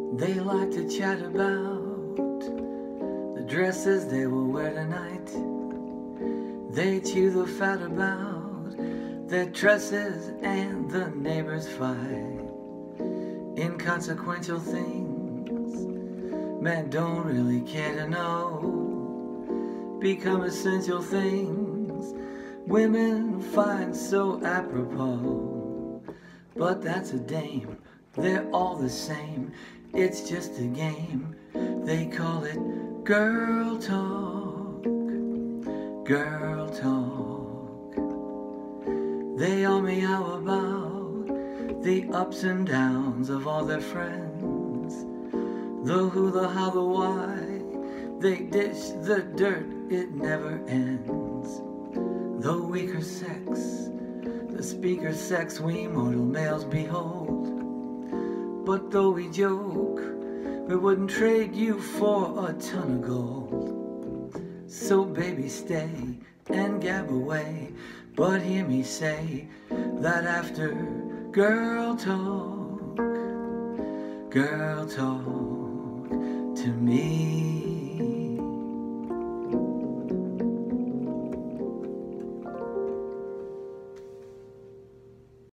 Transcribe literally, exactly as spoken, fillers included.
They like to chat about the dresses they will wear tonight. They chew the fat about their dresses and the neighbors fight. Inconsequential things men don't really care to know become essential things women find so apropos. But that's a dame, they're all the same. It's just a game, they call it girl talk, girl talk. They all meow about the ups and downs of all their friends, the who, the how, the why. They dish the dirt, it never ends. The weaker sex, the speaker sex we mortal males behold. But though we joke, we wouldn't trade you for a ton of gold. So baby stay and gab away, but hear me say that after girl talk, girl talk to me.